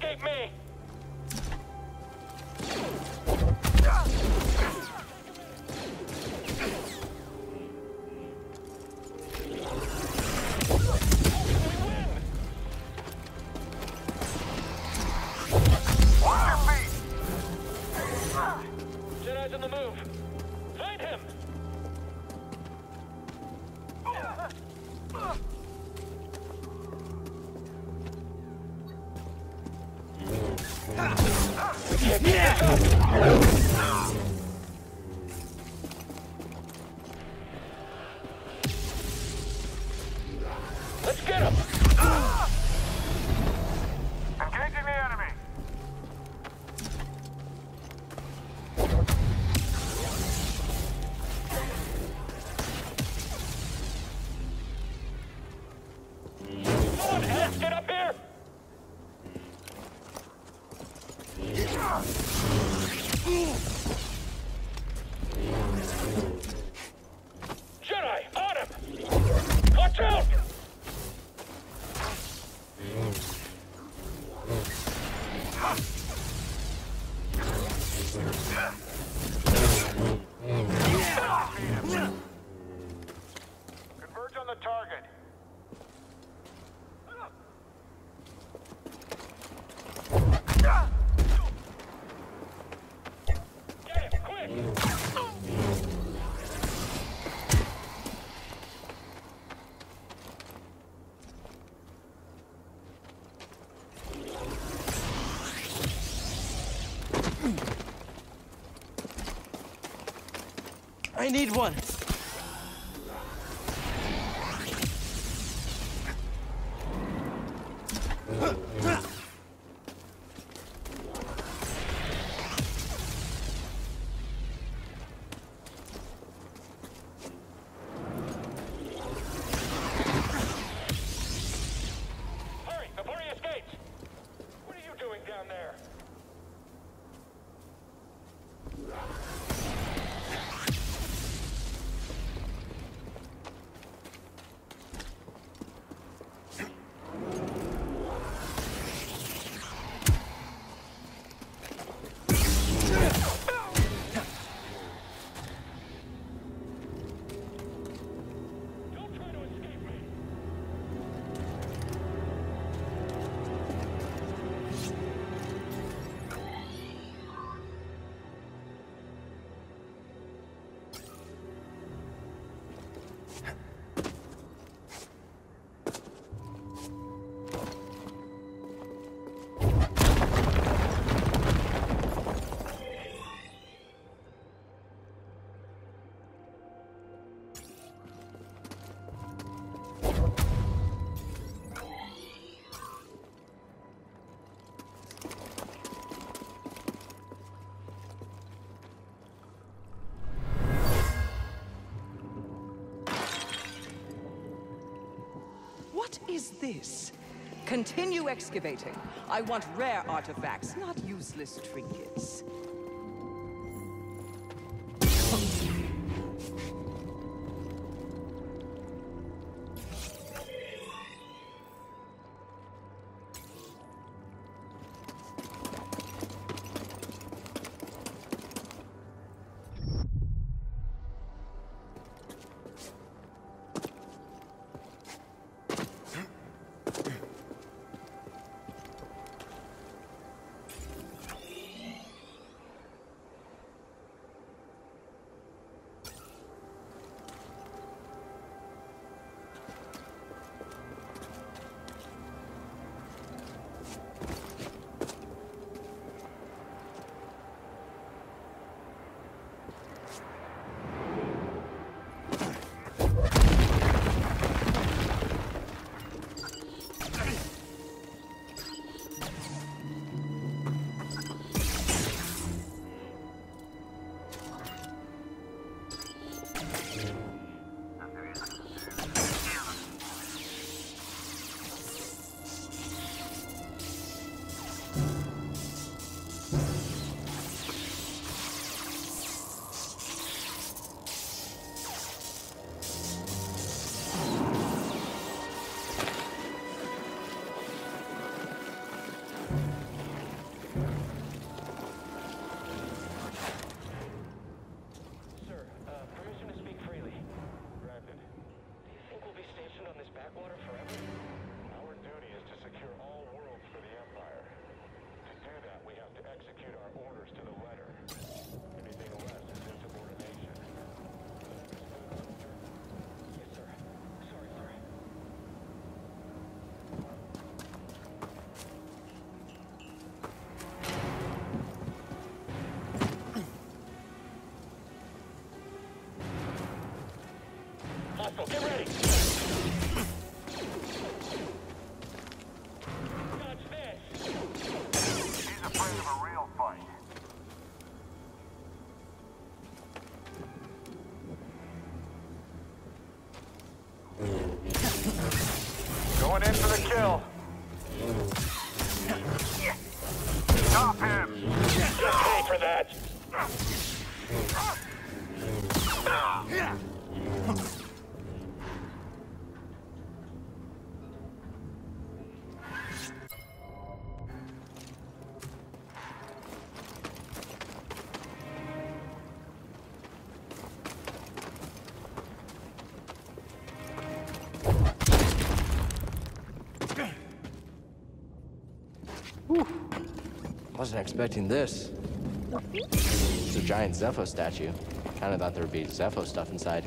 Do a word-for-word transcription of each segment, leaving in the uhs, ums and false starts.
escape me! Jedi's on the move. Find him! Let's get him! Engaging the enemy! Come on, Ash, get up here! Jedi, on him! Watch out! Converge on the target. Get him, quick! I need one. Hurry, before he escapes! What are you doing down there? Don't try to escape me! What is this? Continue excavating. I want rare artifacts, not useless trinkets. Wasn't expecting this. It's a giant Zepho statue. Kinda thought there would be Zepho stuff inside.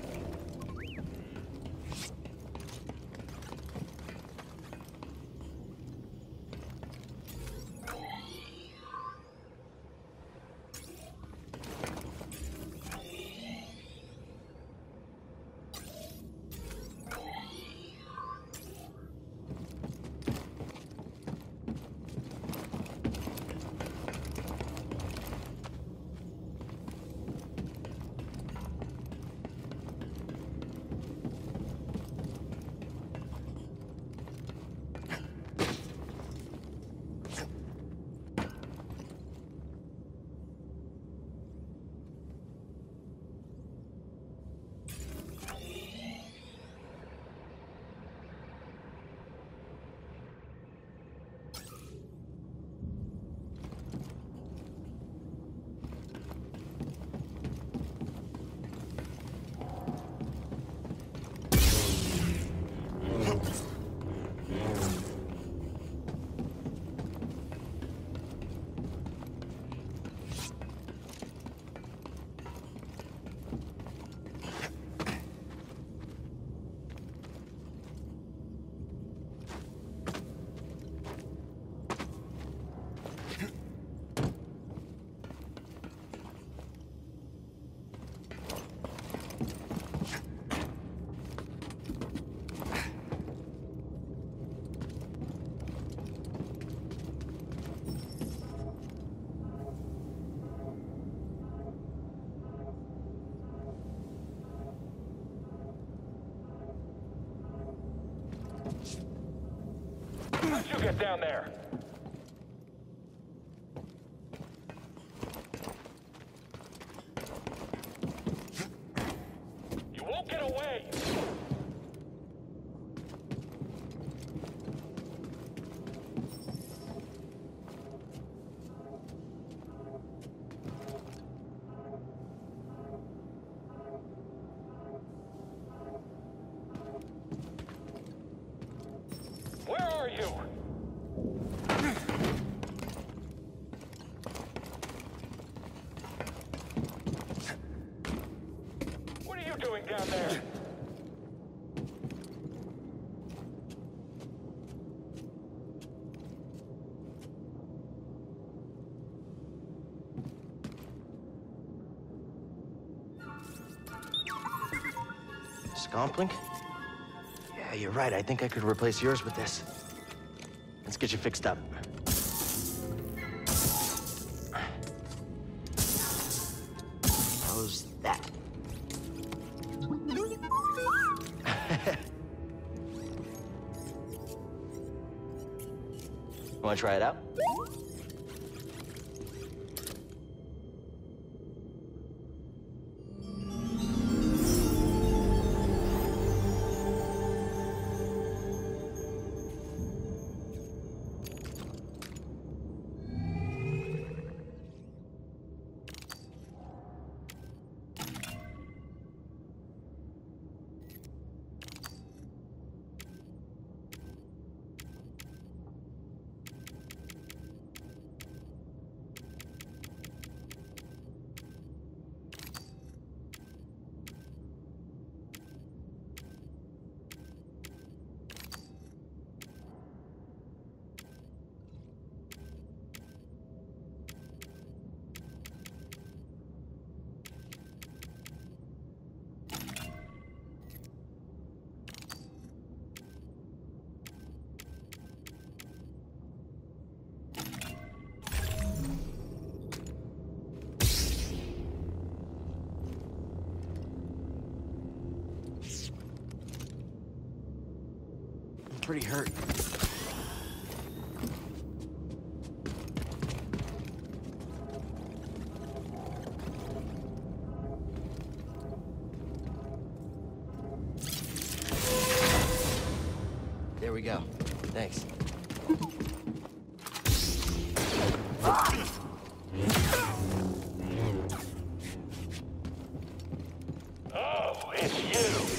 How'd you get down there? You won't get away! Where are you? What are you doing down there? Scomplink? Yeah, you're right. I think I could replace yours with this. Let's get you fixed up. How's that? Want to try it out? Pretty hurt. There we go. Thanks. Oh, it's you!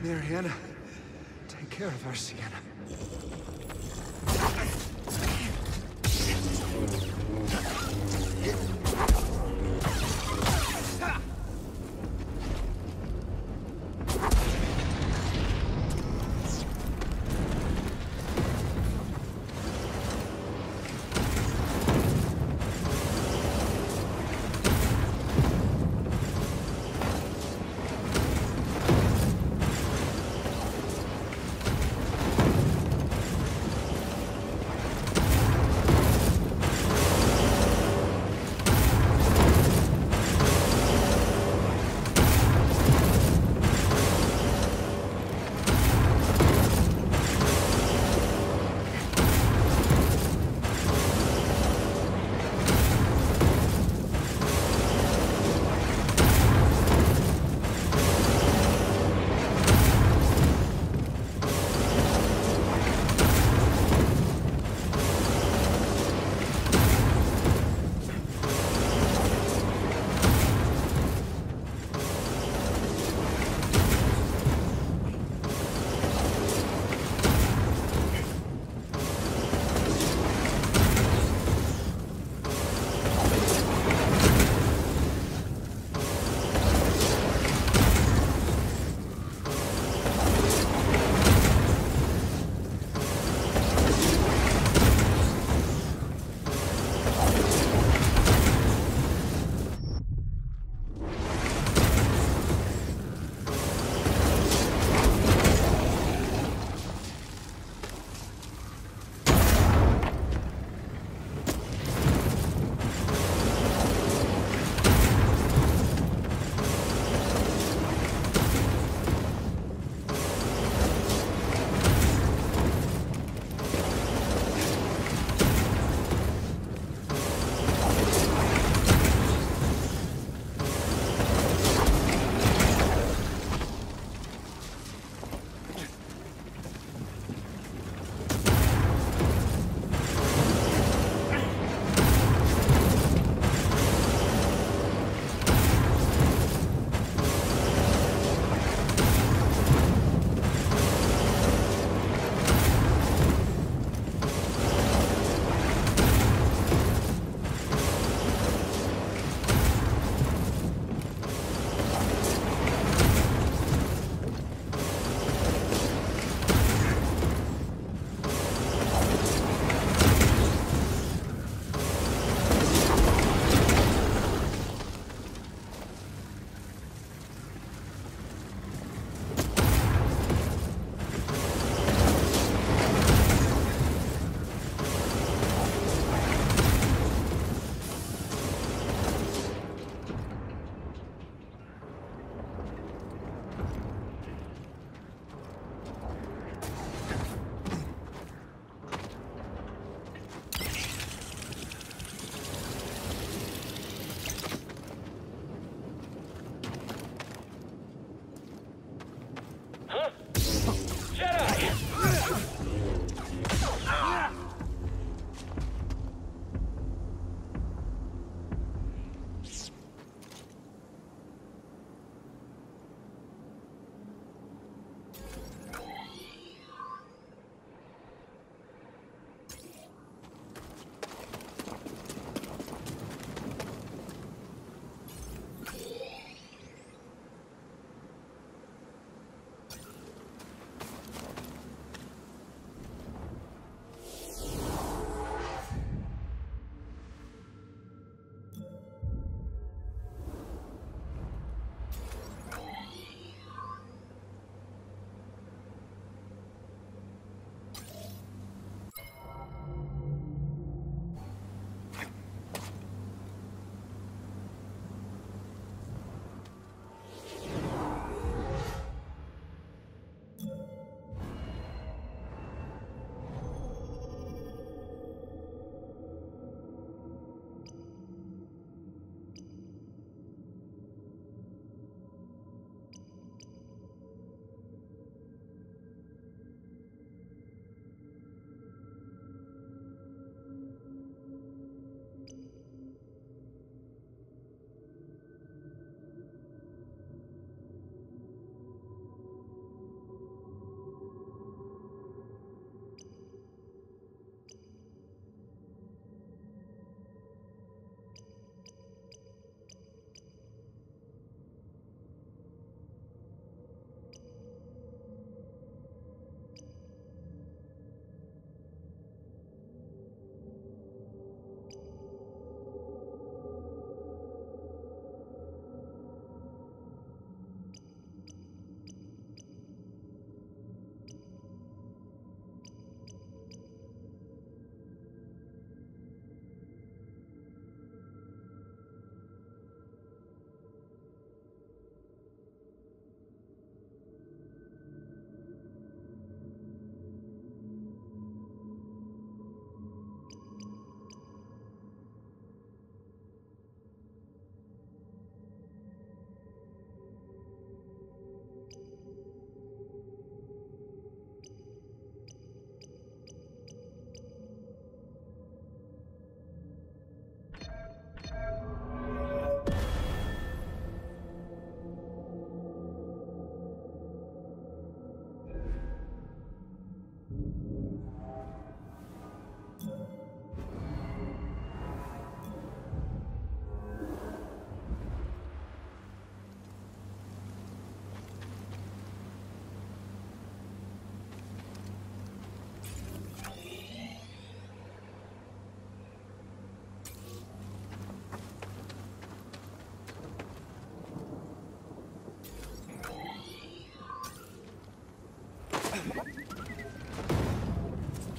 Mariana, take care of our Sienna.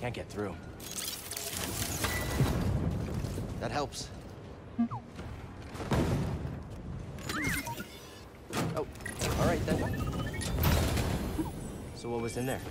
Can't get through. That helps. Oh, all right then. So what was in there?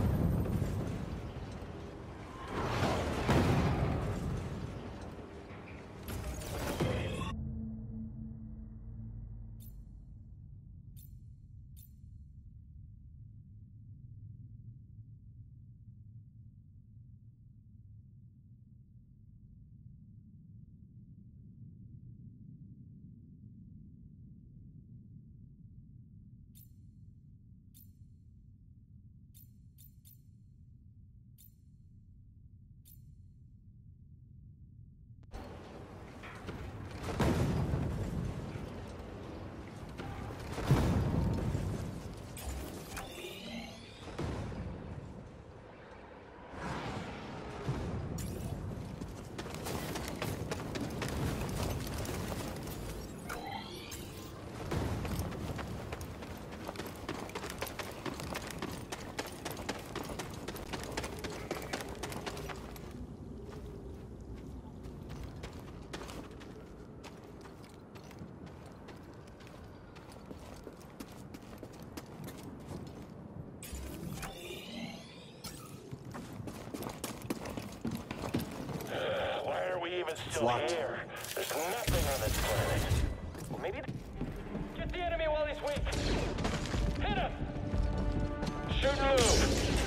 Still locked. here. There's nothing on this planet. Well, maybe. Get the enemy while he's weak. Hit him. Shoot and move.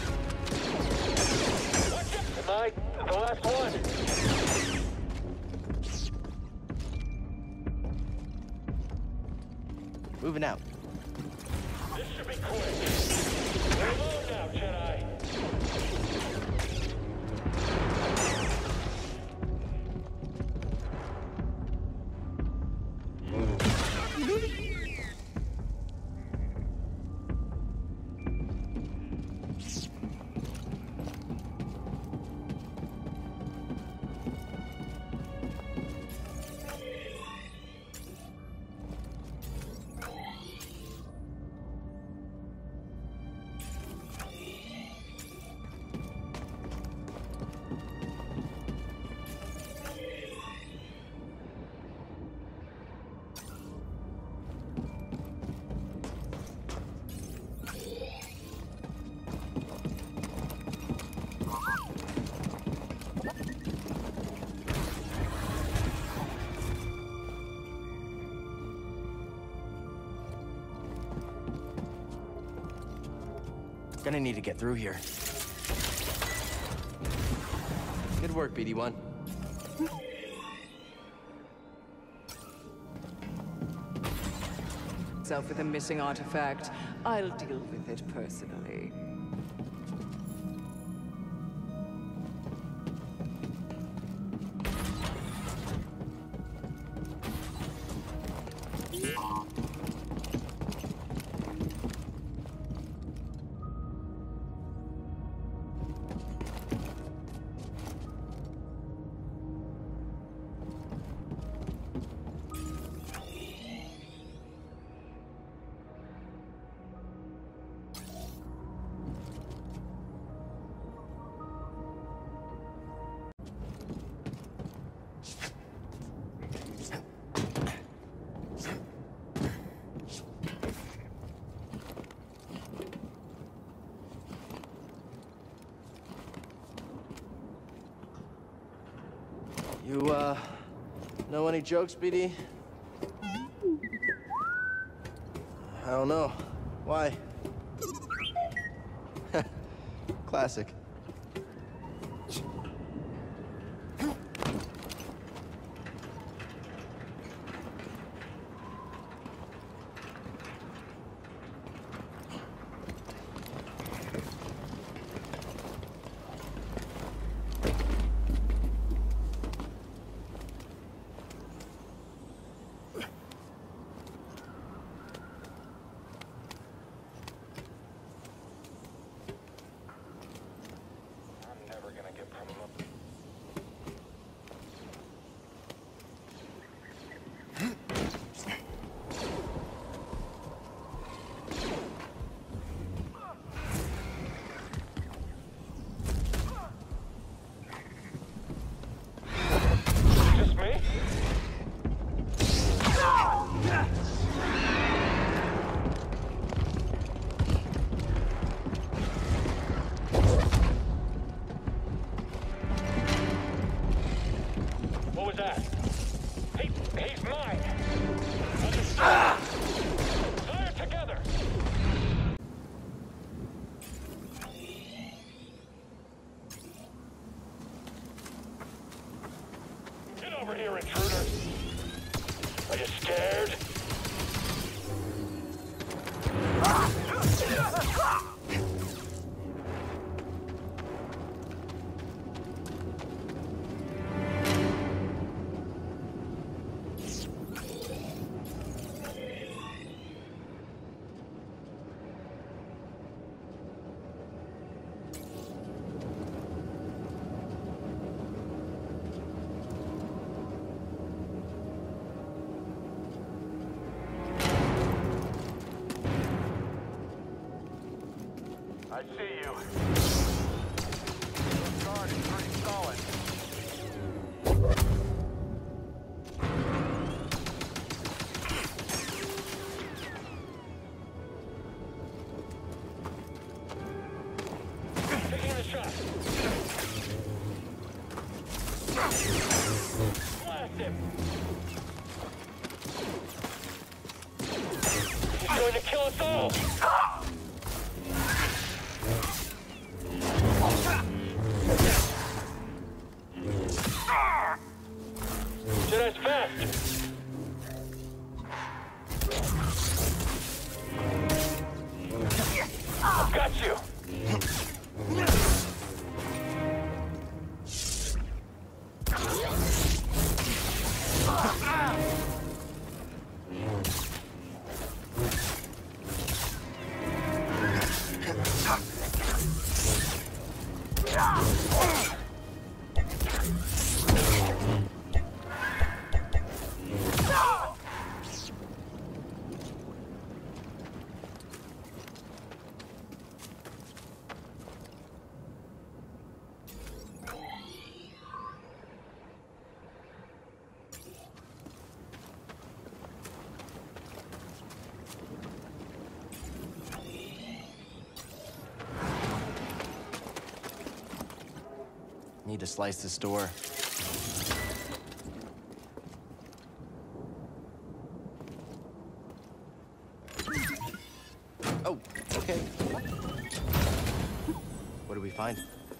Watch it. Am I the last one? Moving out. This should be quick. We're alone now, Jedi. Gonna need to get through here. Good work, B D one. Self with a missing artifact. I'll deal with it personally. You, uh, know any jokes, B D? I don't know. Why? Classic. You scared? I see you. Your guard is pretty solid. Taking the shot. Blast him. He's going to kill us all. Jedi's fast! I've got you! Need to slice this door. Oh, okay. What do we find?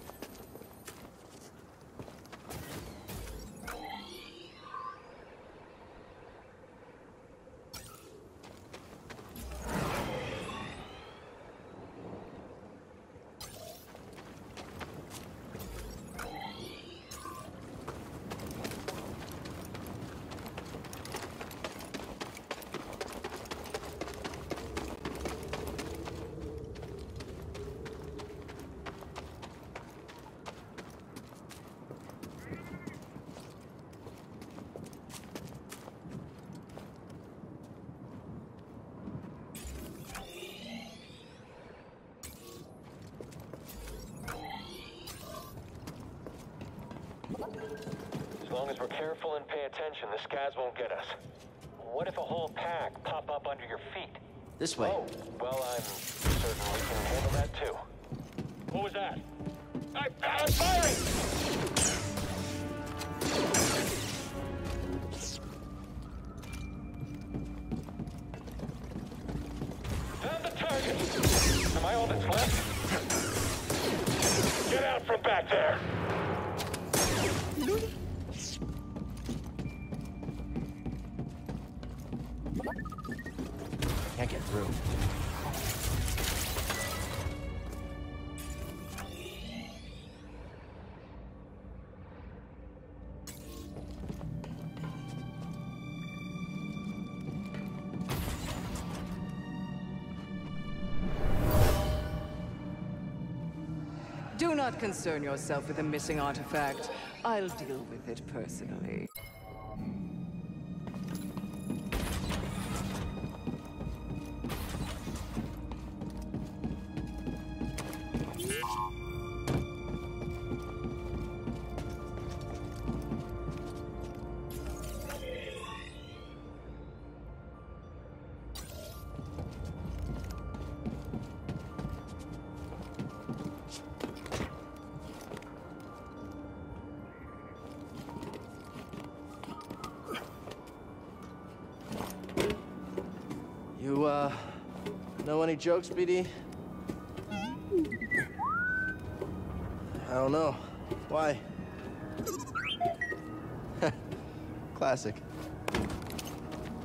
As long as we're careful and pay attention, the Scads won't get us. What if a whole pack pop up under your feet? This way. Oh, well, I'm certain we can handle that too. What was that? I, I'm firing! Found the target! Am I all that's left? Get out from back there! Can't get through. Do not concern yourself with the missing artifact. I'll deal with it personally. You, uh, know any jokes, B D? I don't know. Why? Classic.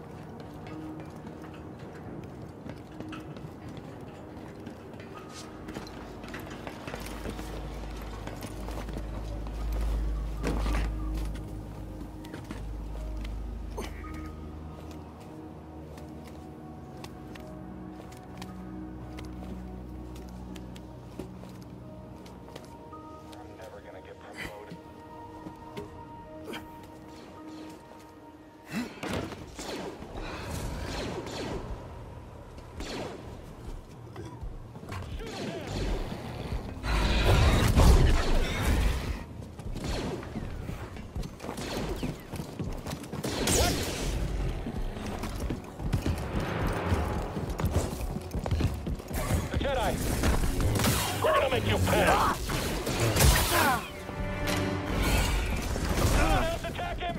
Jedi! We're gonna make you pay! Someone else attack him!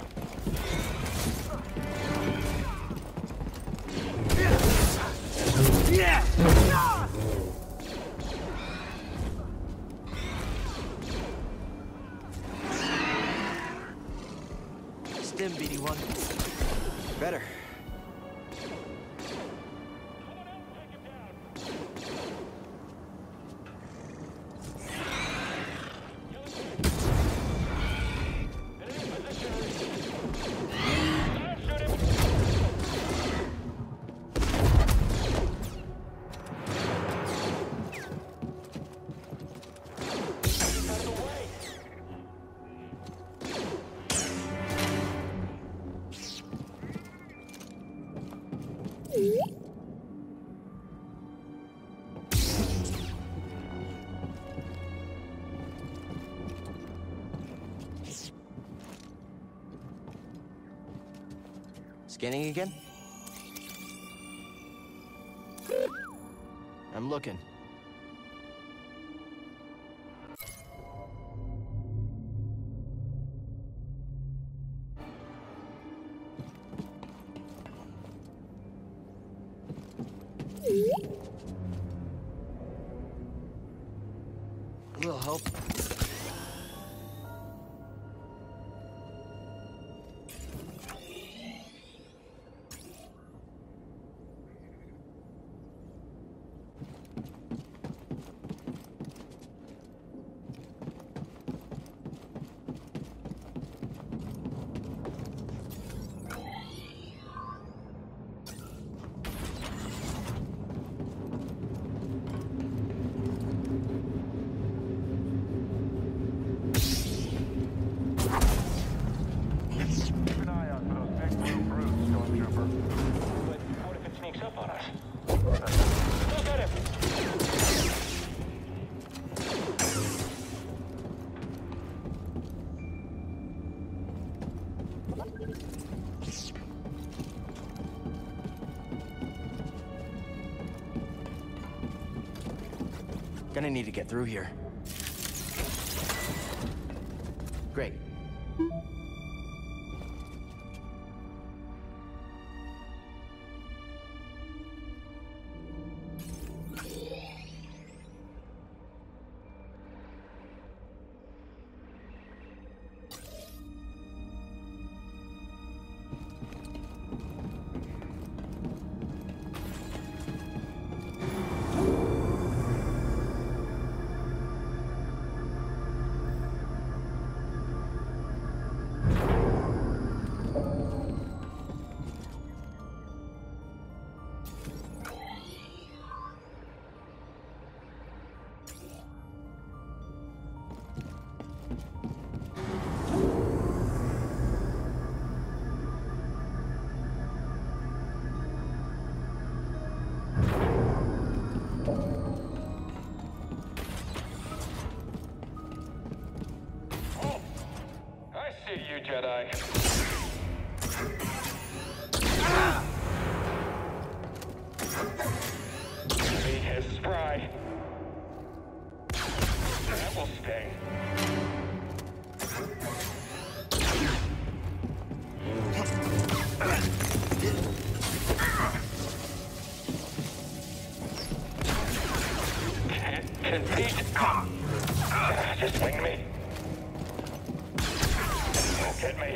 Stim, B D one. Better. Someone else take him down! Enemy position reached. Fire shoot him! Out of the way! Scanning again? I'm looking. A little help. Keep an eye out for those big blue brutes, Stormtrooper. But what if it sneaks up on us? Look at him! Gonna need to get through here. Great. Jedi. Enemy is spry. That will sting. Can't compete. Just wing me. Hit me.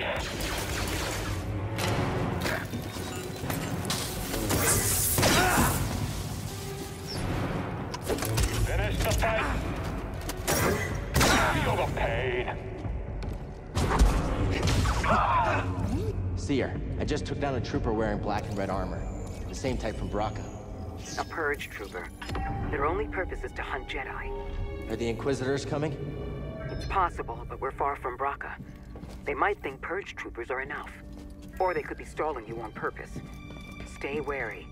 Finish the fight. Feel the pain. Seer, I just took down a trooper wearing black and red armor. The same type from Bracca. A purge trooper. Their only purpose is to hunt Jedi. Are the Inquisitors coming? It's possible, but we're far from Bracca. They might think purge troopers are enough. Or they could be stalling you on purpose. Stay wary.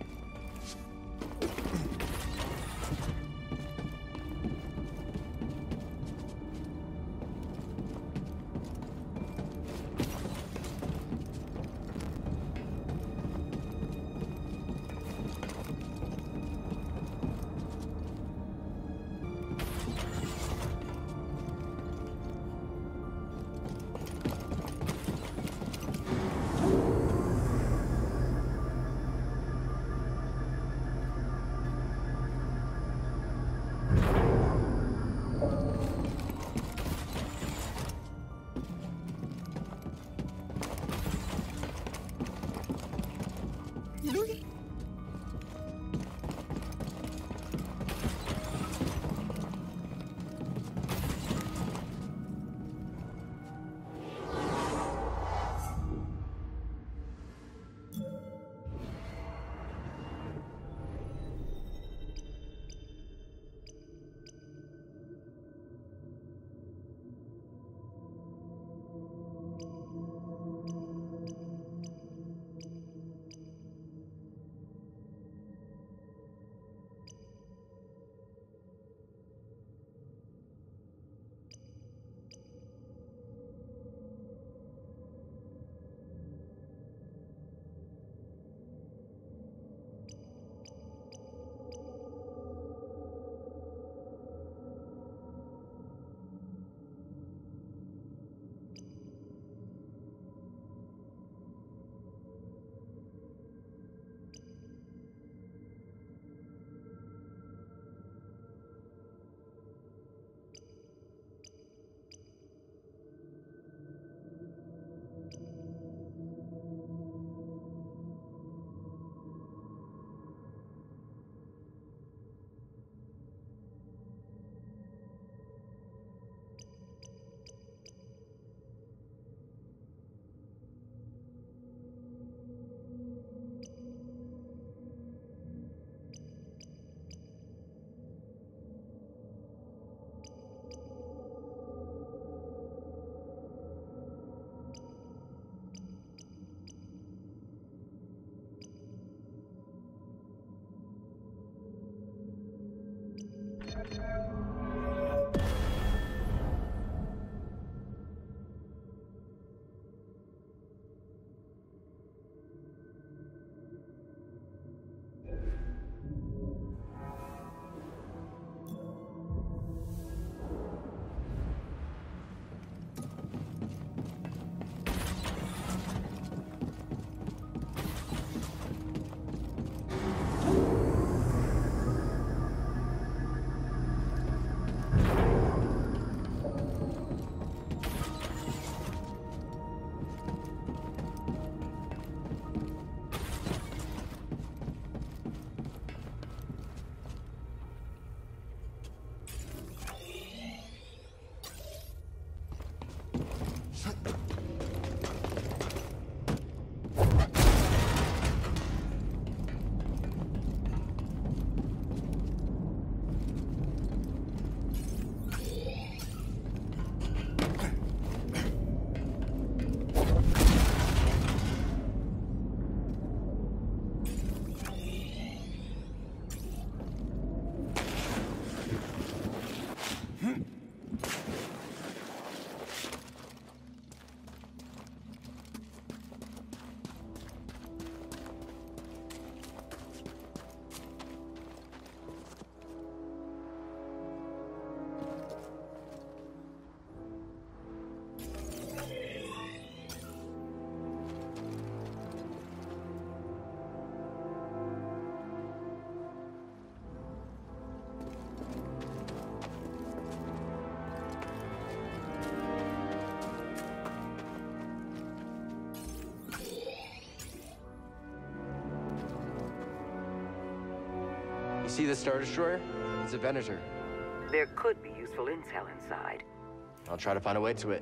See the Star Destroyer? It's a Venator. There could be useful intel inside. I'll try to find a way to it.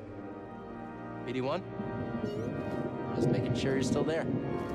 B D one? Just making sure you're still there.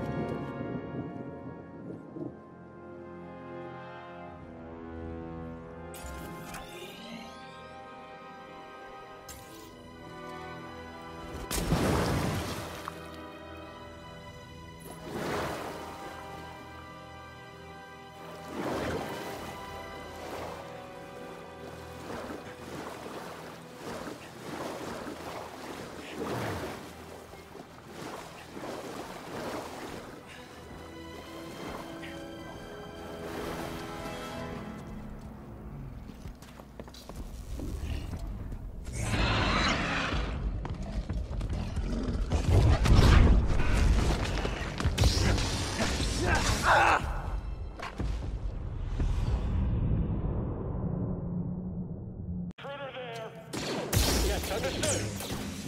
Understood.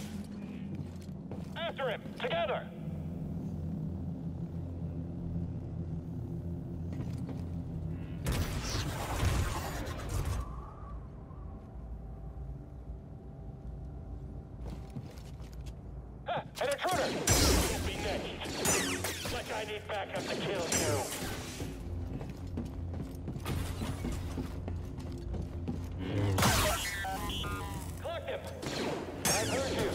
After him, together. back up to kill you. Collect him! I heard you.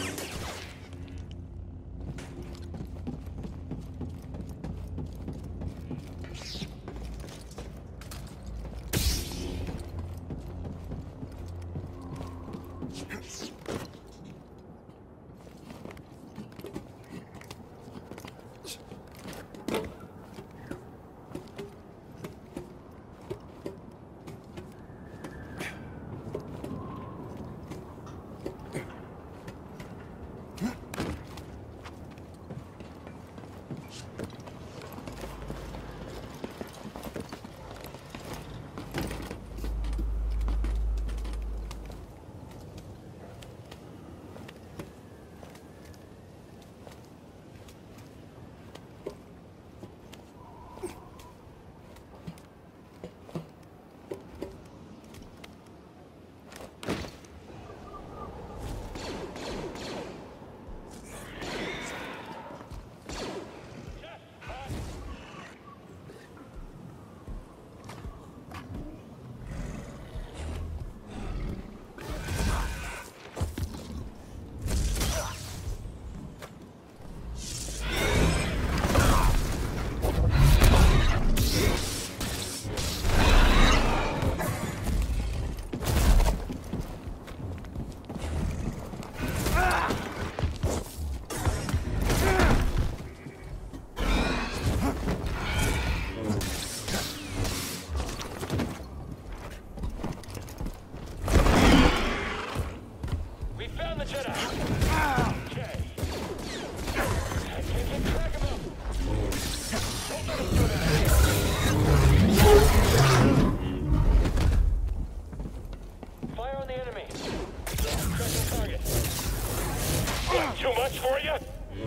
Too much for you?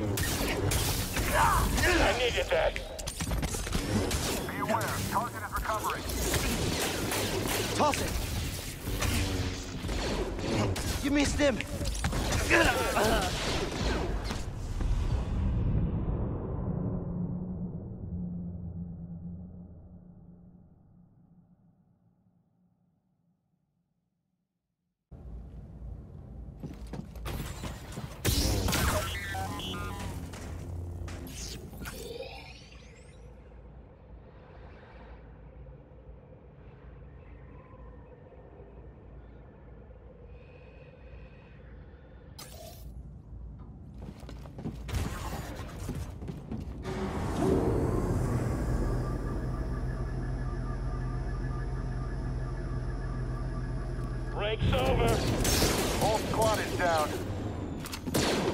I needed that. Be aware, target is recovering. Toss it! You missed him! Break's over. Whole squad is down.